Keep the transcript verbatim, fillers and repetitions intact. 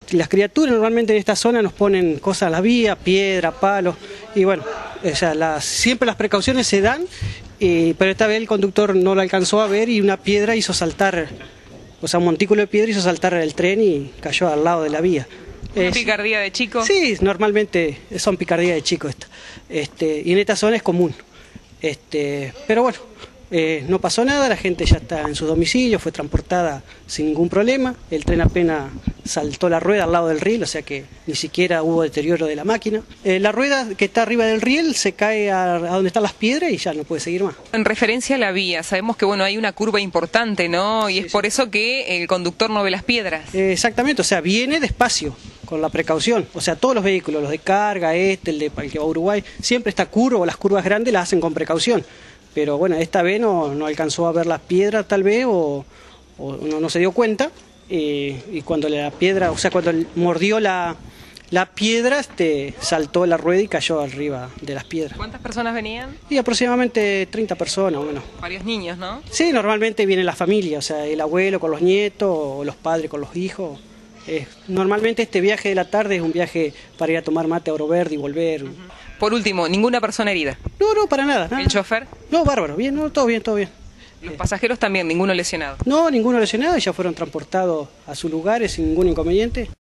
Las criaturas normalmente en esta zona nos ponen cosas a la vía, piedra, palos, y bueno, o sea, las, siempre las precauciones se dan, y, pero esta vez el conductor no lo alcanzó a ver y una piedra hizo saltar, o sea, un montículo de piedra hizo saltar el tren y cayó al lado de la vía. ¿Una picardía de chico? Sí, normalmente son picardías de chico esta, este, y en esta zona es común, este, pero bueno. Eh, no pasó nada, la gente ya está en su domicilio, fue transportada sin ningún problema, el tren apenas saltó la rueda al lado del riel, o sea que ni siquiera hubo deterioro de la máquina. Eh, la rueda que está arriba del riel se cae a, a donde están las piedras y ya no puede seguir más. En referencia a la vía, sabemos que bueno, hay una curva importante, ¿no? Y sí, es sí. por eso que el conductor no ve las piedras. Eh, exactamente, o sea, viene despacio, con la precaución, o sea, todos los vehículos, los de carga, este, el, de, el que va a Uruguay, siempre está curvo, las curvas grandes las hacen con precaución. Pero bueno, esta vez no, no alcanzó a ver las piedras tal vez o, o no, no se dio cuenta eh, y cuando la piedra, o sea, cuando mordió la, la piedra, este, saltó la rueda y cayó arriba de las piedras. ¿Cuántas personas venían? Y aproximadamente treinta personas, bueno. Varios niños, ¿no? Sí, normalmente viene la familia, o sea, el abuelo con los nietos o los padres con los hijos. Eh, normalmente este viaje de la tarde es un viaje para ir a tomar mate a Oro Verde y volver. Uh-huh. Por último, ¿ninguna persona herida? No, no, para nada. nada. ¿El chofer? No, bárbaro, bien, no, todo bien, todo bien. ¿Los pasajeros también, ninguno lesionado? No, ninguno lesionado, ya fueron transportados a sus lugares sin ningún inconveniente.